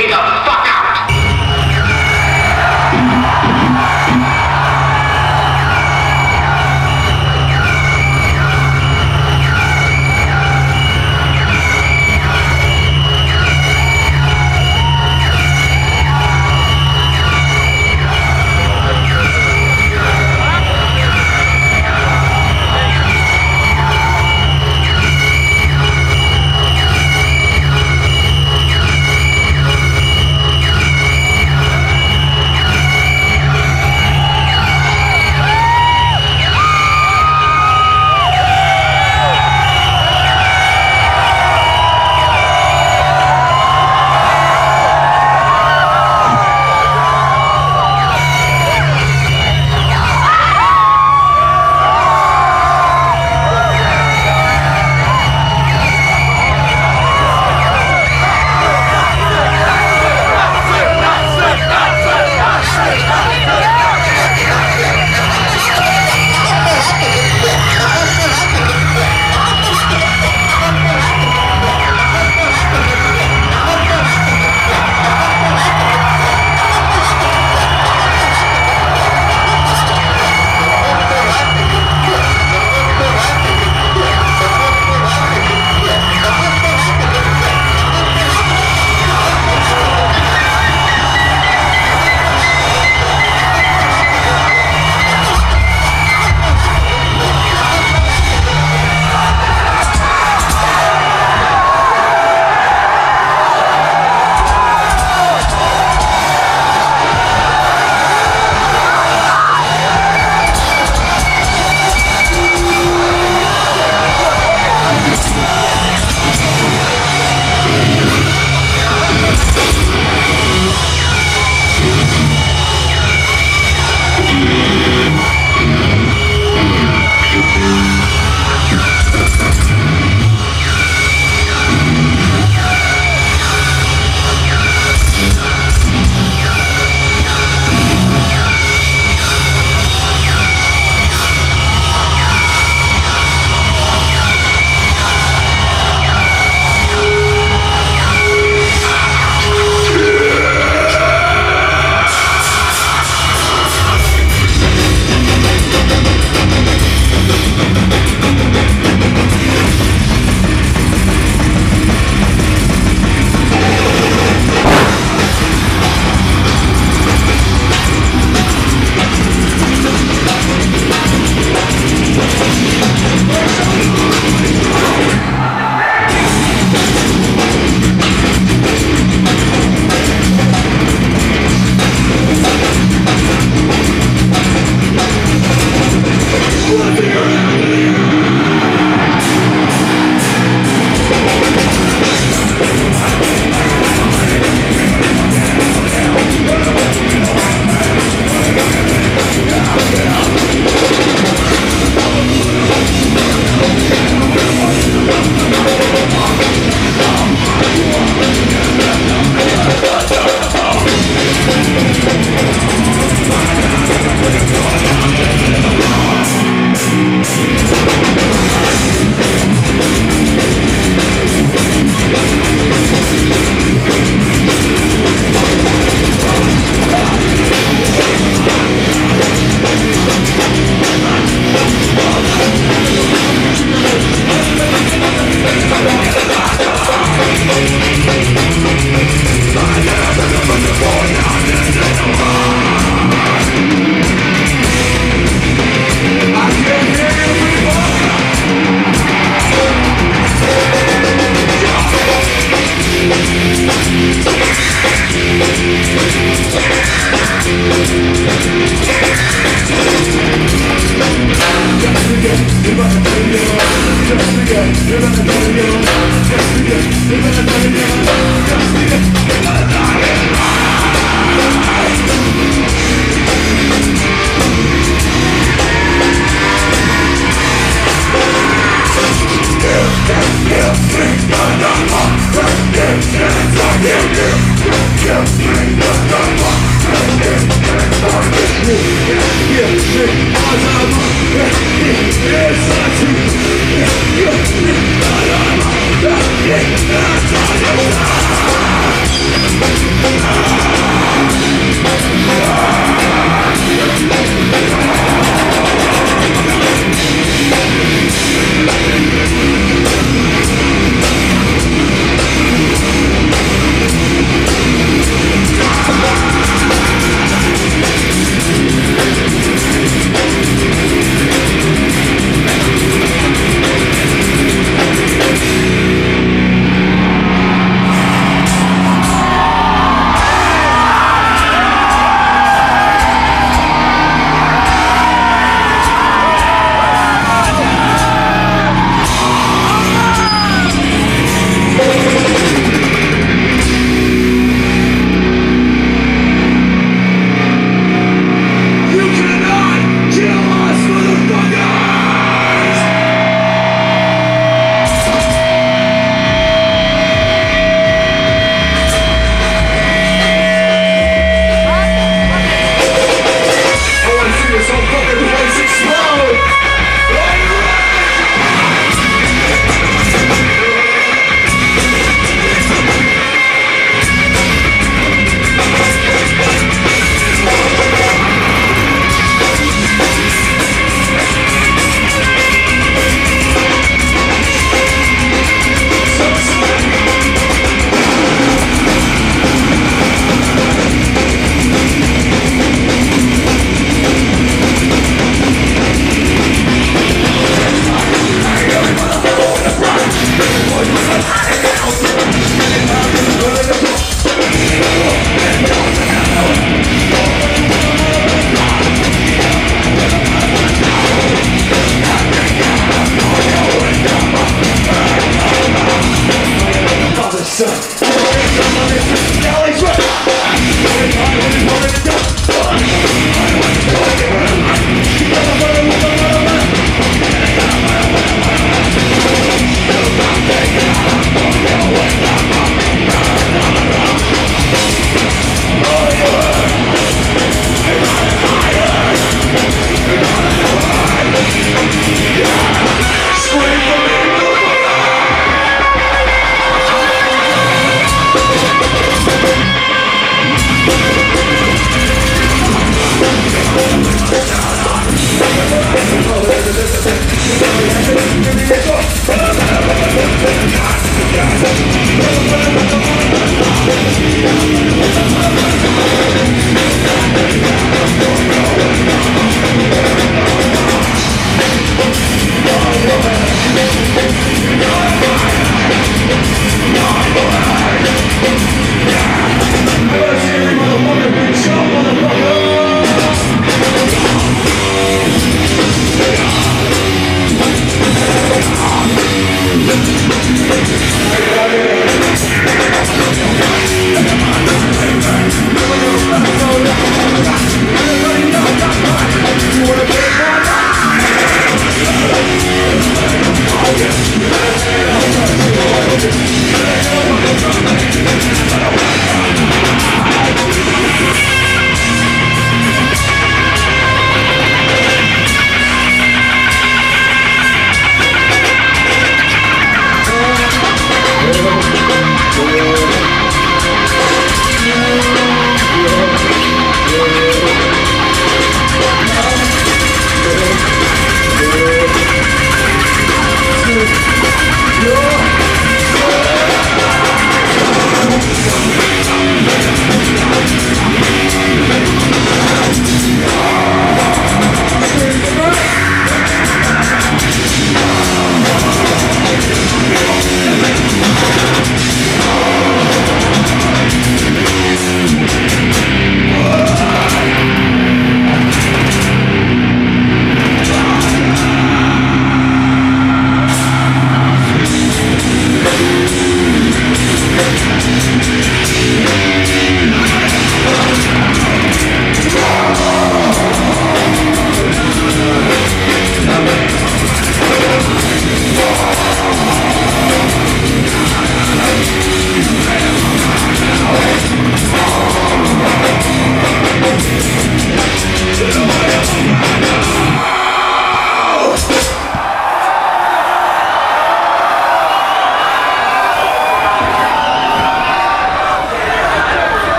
stay the fuck out!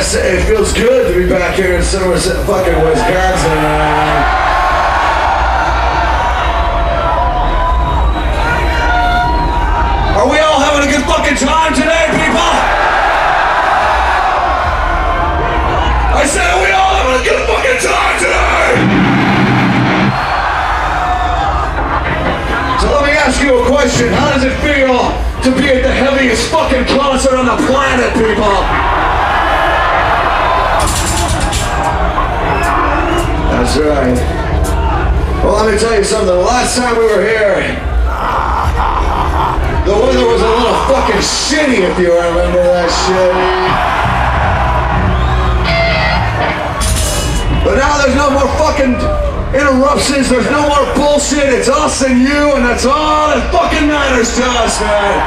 say it feels good to be back here in Somerset, fucking Wisconsin. Are we all having a good fucking time today, people? I said, are we all having a good fucking time today? So let me ask you a question. How does it feel to be at the heaviest fucking concert on the planet, people? That's right. Well, let me tell you something. The last time we were here, the weather was a little fucking shitty, if you remember that shit. But now there's no more fucking interruptions, there's no more bullshit, it's us and you, and that's all that fucking matters to us, man.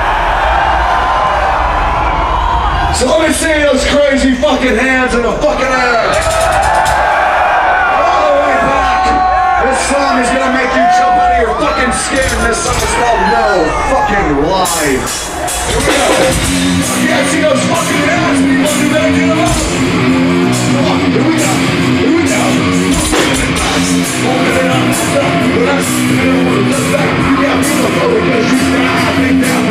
So let me see those crazy fucking hands in the fucking air. All the way back. This song is gonna make you jump out of your fucking skin. This song is called No Fucking Life. Here we go. You can't see those fucking hands, people. Do that, get them up. Come on, here we go. Here we go. Open it up. Let's back. You got beautiful because you got me down.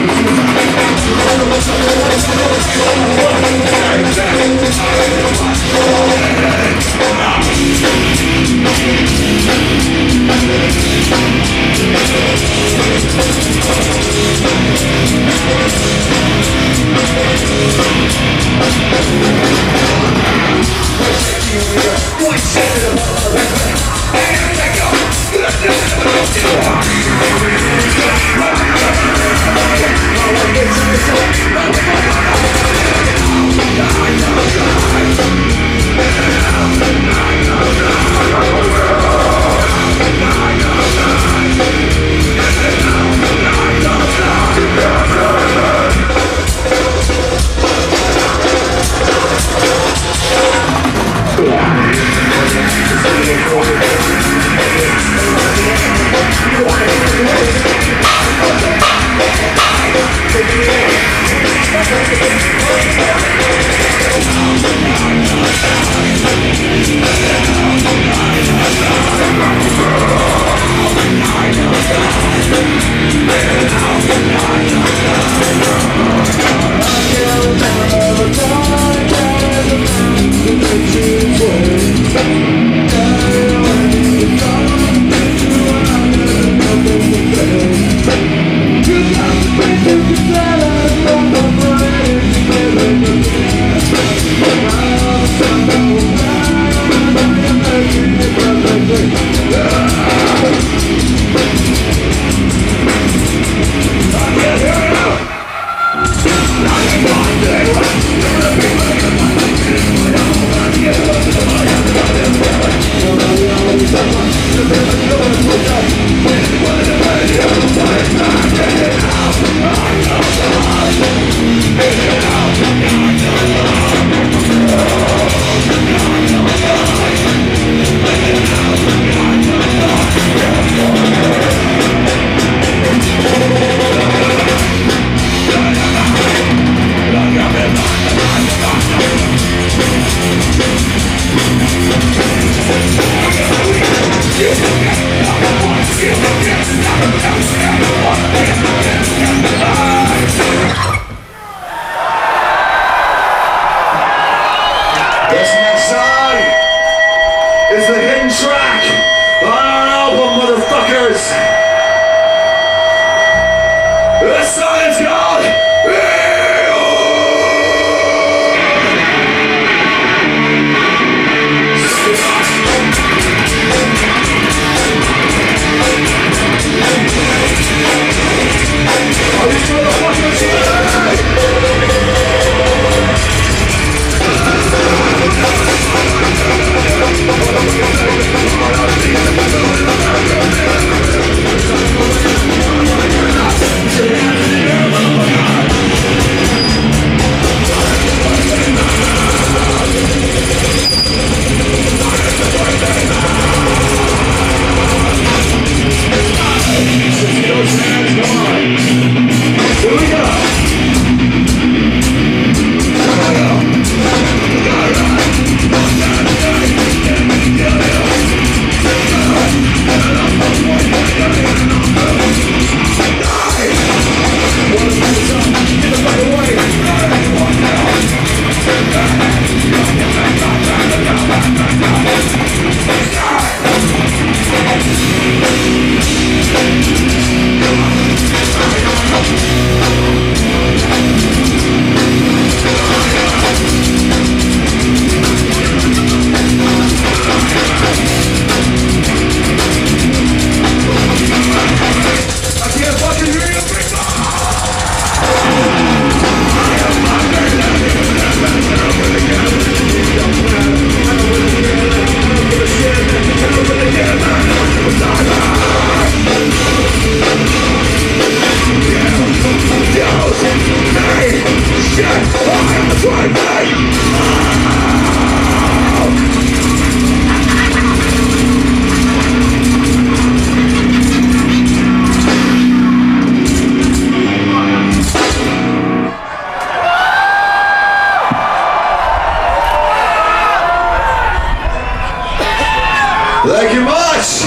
Thank you much.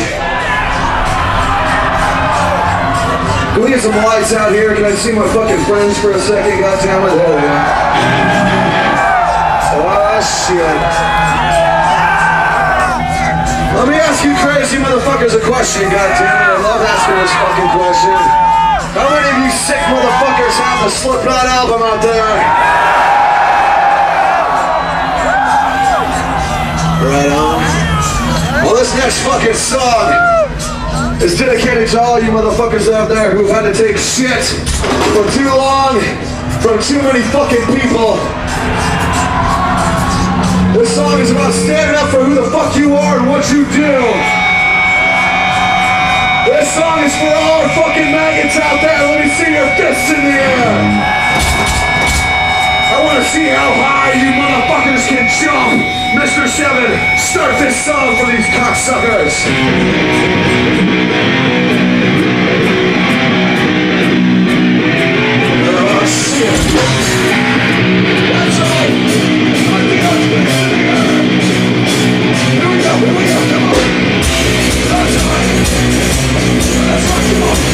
Can we get some lights out here? Can I see my fucking friends for a second? God damn it. There they are. Oh, shit. Let me ask you crazy motherfuckers a question, goddammit. I love asking this fucking question. How many of you sick motherfuckers have the Slipknot album out there? Right on. Well, this next fucking song is dedicated to all you motherfuckers out there who've had to take shit for too long from too many fucking people. This song is about standing up for who the fuck you are and what you do. This song is for all our fucking maggots out there. Let me see your fists in the air. I want to see how high you motherfuckers can jump. Mr. 7, start this song for these cocksuckers. Oh, shit. That's all. Here we go, come on. That's right. That's right, come on.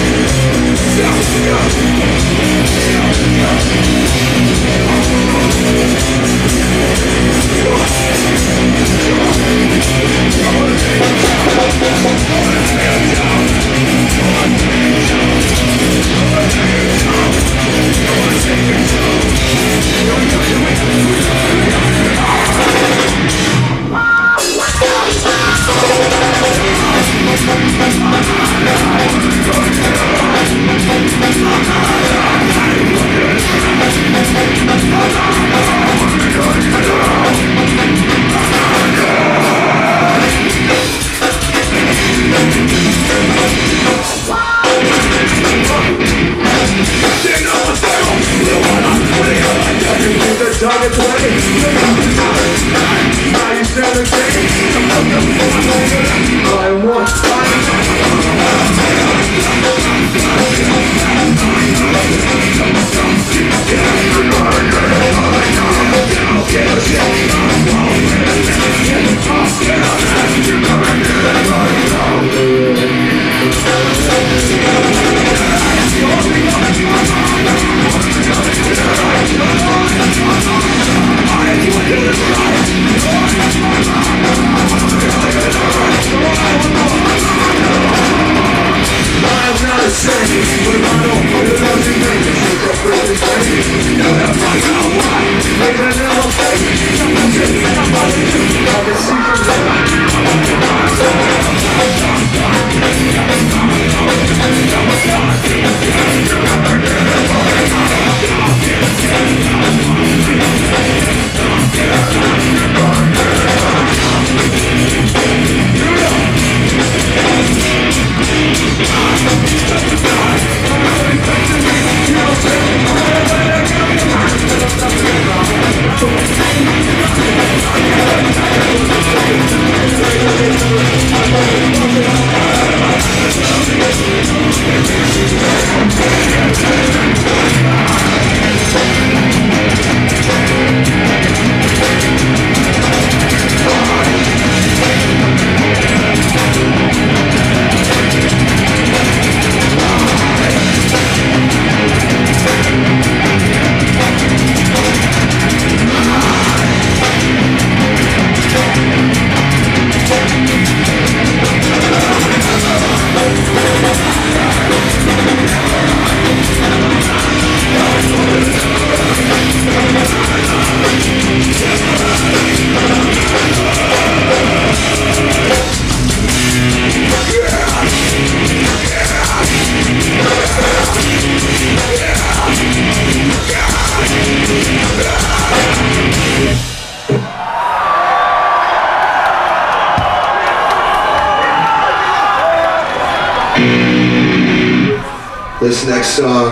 This next song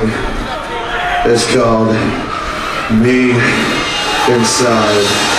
is called Me Inside.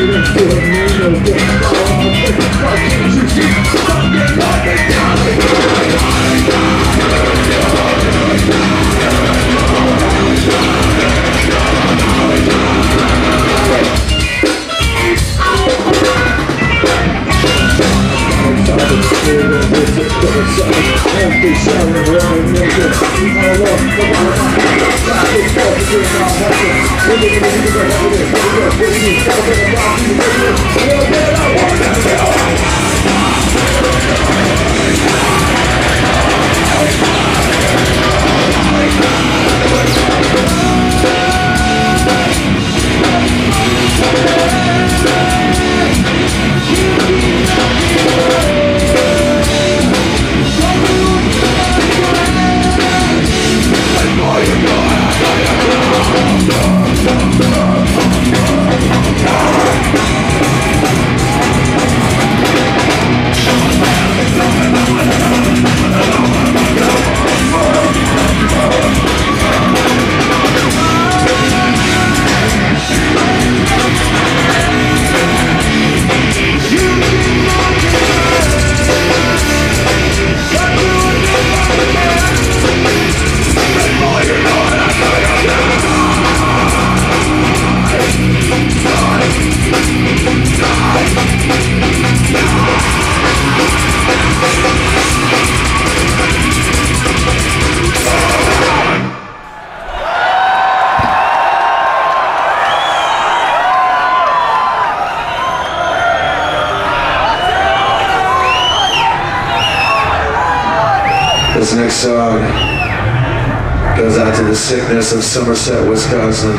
This next song goes out to the sickness of Somerset, Wisconsin.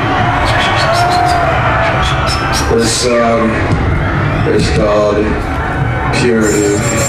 This song is called Purity.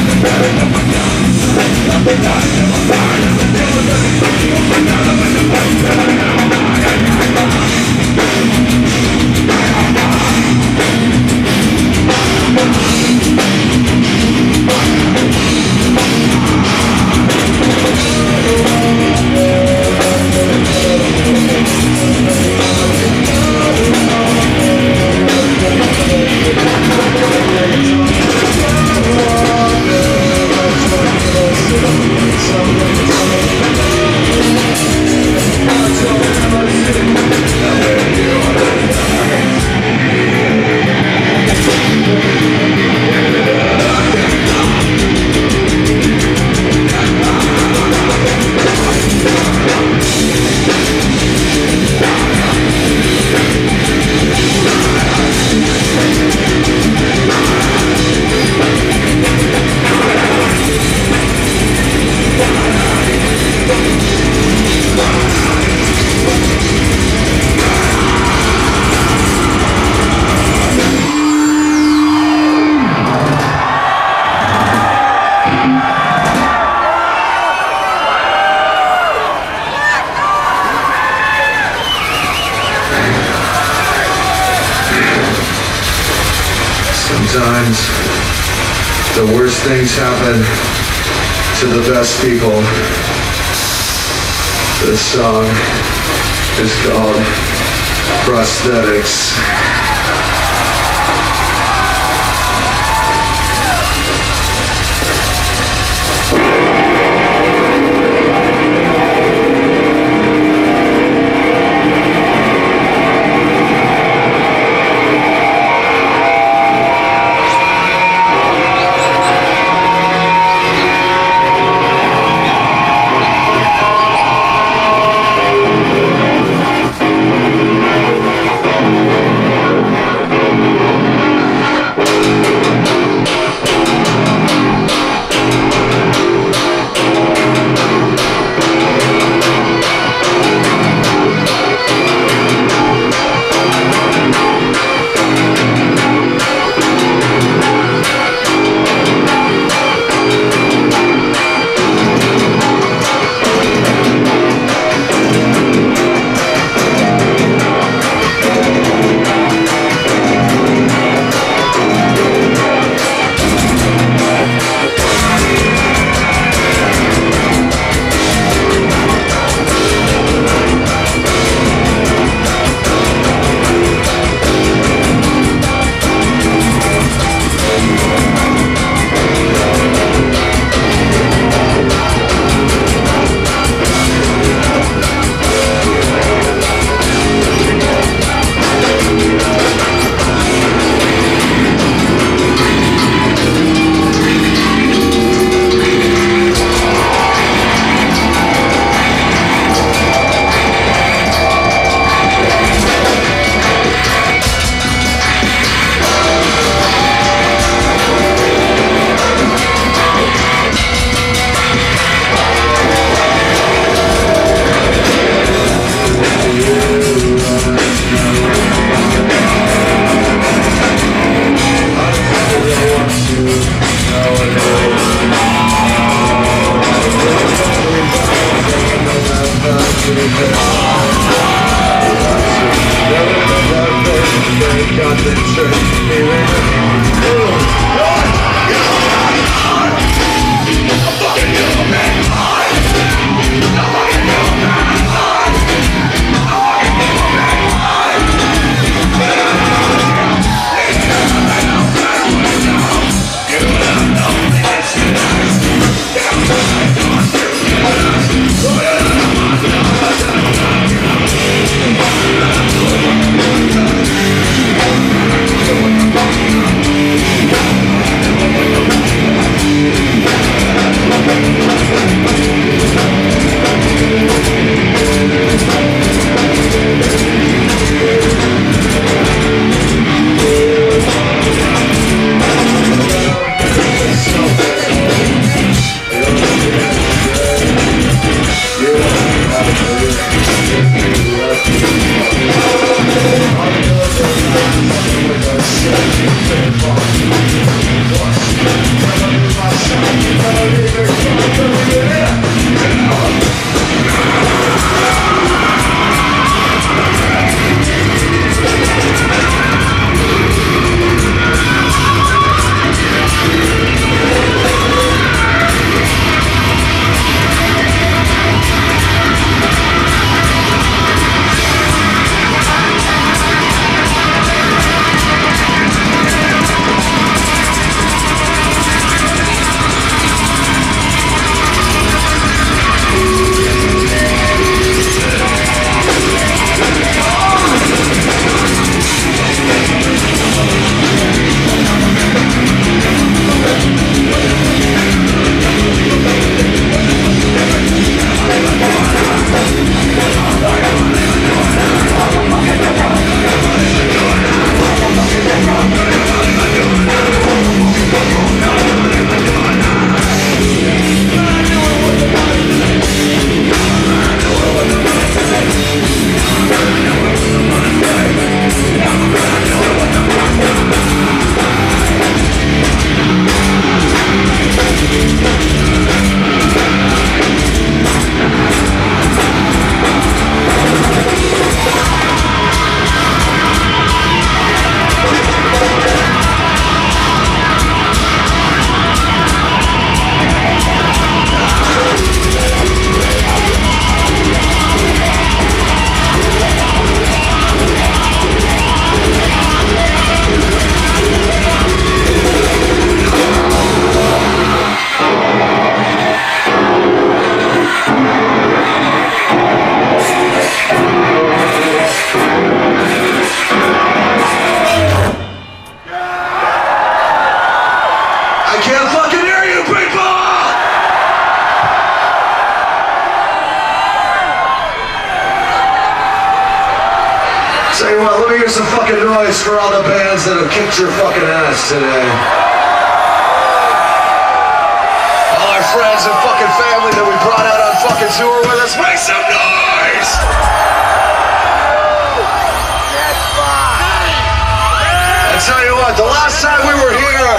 Sometimes the worst things happen to the best people. This song is called Prosthetics. I can't fucking hear you, people! Tell you what, let me hear some fucking noise for all the bands that have kicked your fucking ass today. All our friends and fucking family that we brought out on fucking tour with us, make some noise! I tell you what, the last time we were here,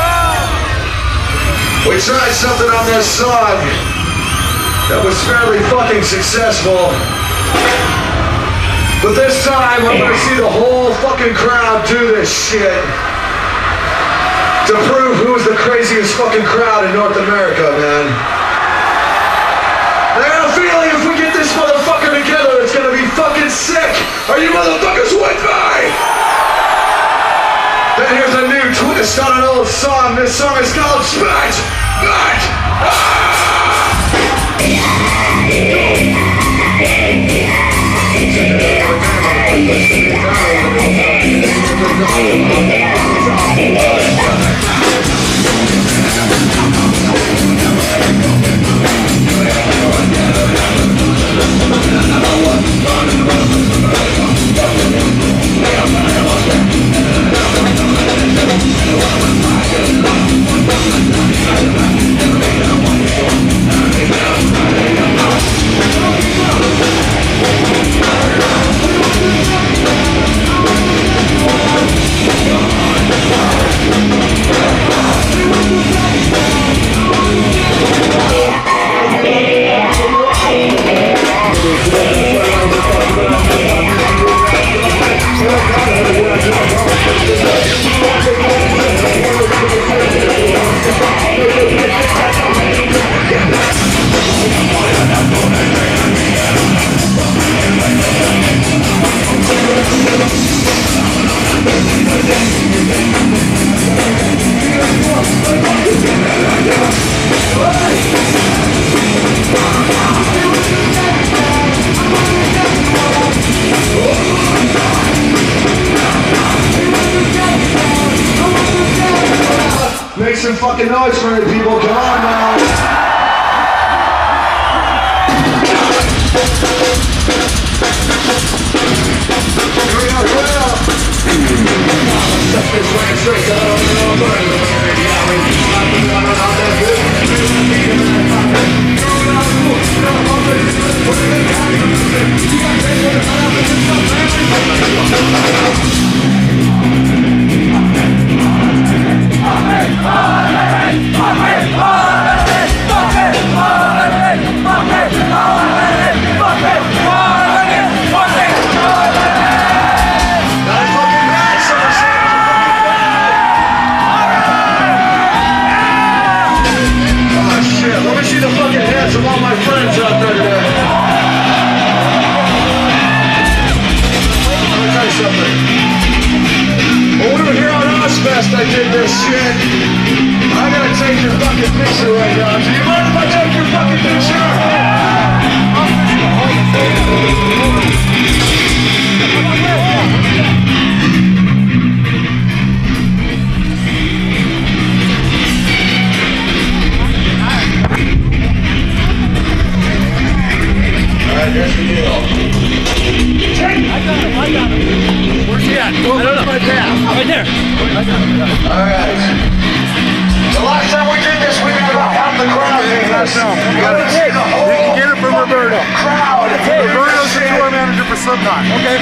we tried something on this song that was fairly fucking successful. But this time, I'm gonna see the whole fucking crowd do this shit to prove who's the craziest fucking crowd in North America, man. I got a feeling if we get this motherfucker together, it's gonna be fucking sick. Are you motherfuckers with me? Then here's a new twist on an old song. This song is called Smash! Smash! Make some fucking noise for it, people. Come on now. Here we go, I did this shit. I gotta take your fucking picture right now. Do you mind if I take your fucking picture? Alright, here's the deal. I got him. Where's he at? Well, where's my path? Right there. Alright. The last time we did this, we got about half the crowd in here. You gotta see the whole get it from Roberto. Crowd. Roberto's the tour manager for Slipknot. Okay.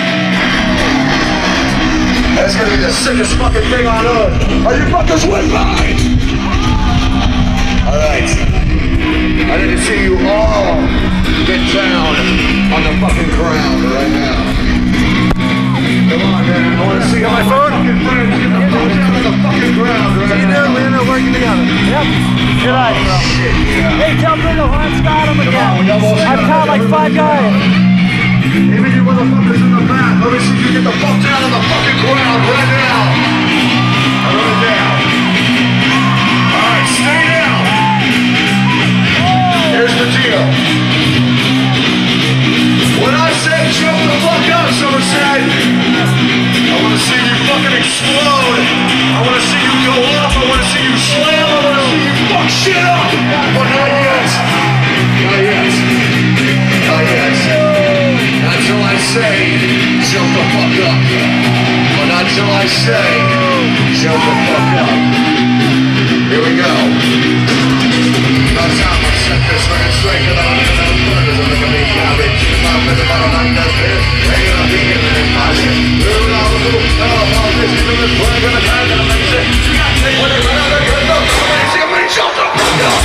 That's gonna be the sickest fucking thing on earth. Are you fuckers with me? Alright. I need to see you all get down on the fucking ground right now. Come on, man. I want to see all my fucking friends get the fuck down on the fucking ground right now. See you there, we're working together. Yep. Good night, bro. Shit, yeah. Hey, tell Bruno Hans got him again. I've caught like 5 guys. Even you motherfuckers in the back, let me see you get the fuck down on the fucking ground right now. Run it down. Alright, stay down. Here's the deal. When I said jump the fuck up, Somerset, I want to see you fucking explode. I want to see you go up. I want to see you slam Not yet. Not yet. Until I say, jump the fuck up. But until I say, jump the fuck up. Here we go. About time I set this record straight, cause I'm gonna have burgers, I'm gonna be garbage. I'm gonna be like that bitch. Ain't gonna be in this pocket. We're all cool. All this is gonna play, gonna die, gonna make it. When they run out of good luck, I'm gonna jump the fuck up.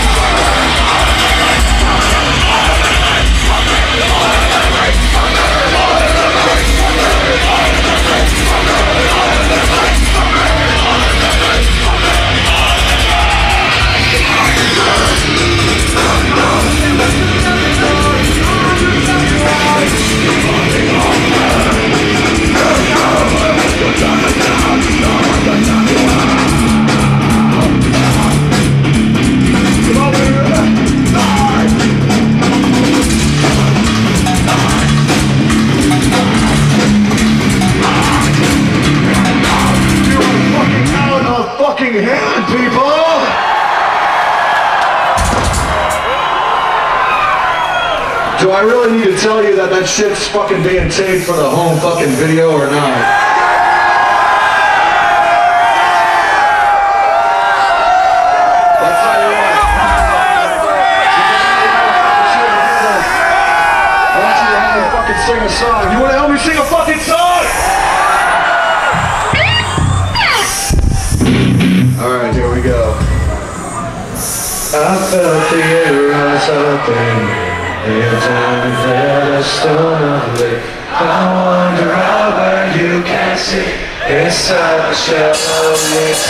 Hand, people! Do I really need to tell you that that shit's fucking being taped for the home fucking video or not? I'll tell you what. I want you to help me fucking sing a song. You wanna help me sing a fucking song? Alright, here we go. I felt the air rise up every time you felt a stone of lit. I wonder how where you can see inside the shell of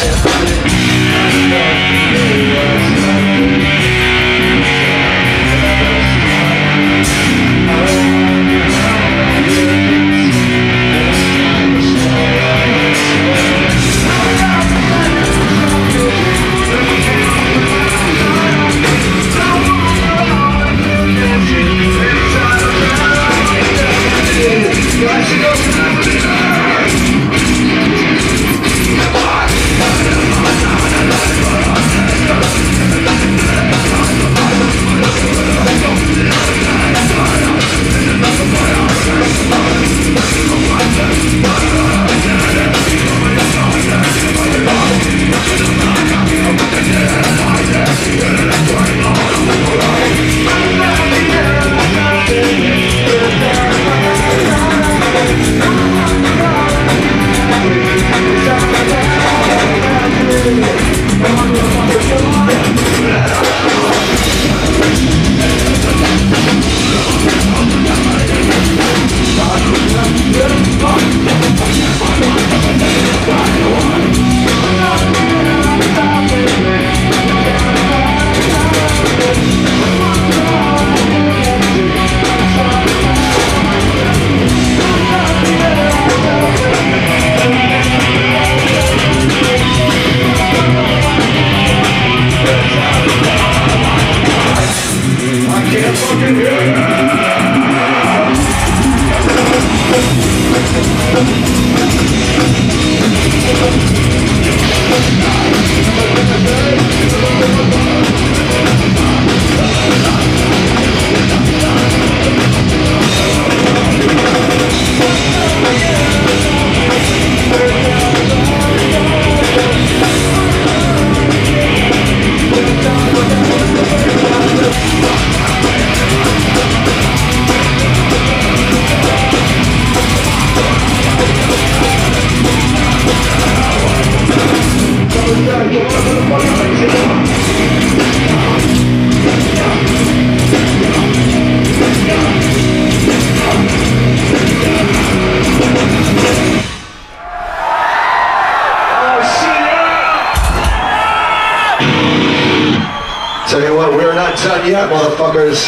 Tell you what, we're not done yet, motherfuckers.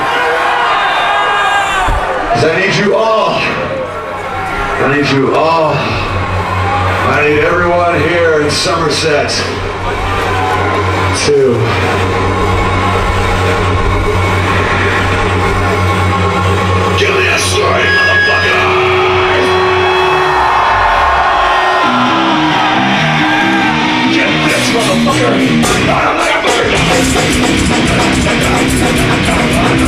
'Cause I need you all. I need you all. I need everyone here in Somerset to give me a story, motherfucker. Get this, motherfucker. I'm like a bird.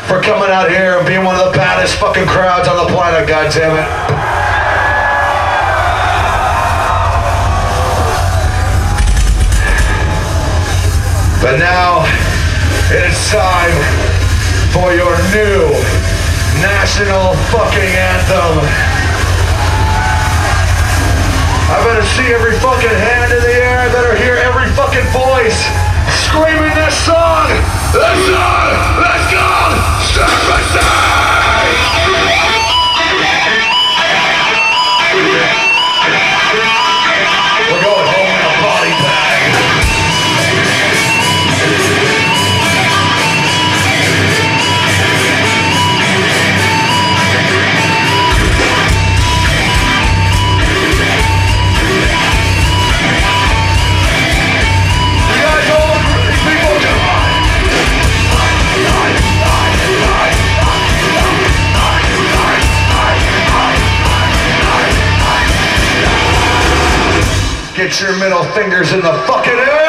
for coming out here and being one of the baddest fucking crowds on the planet, goddammit. But now, it is time for your new national fucking anthem. I better see every fucking hand in the air. I better hear every fucking voice screaming this song. This song, let's go, we're going home in a body bag. Get your middle fingers in the fucking air!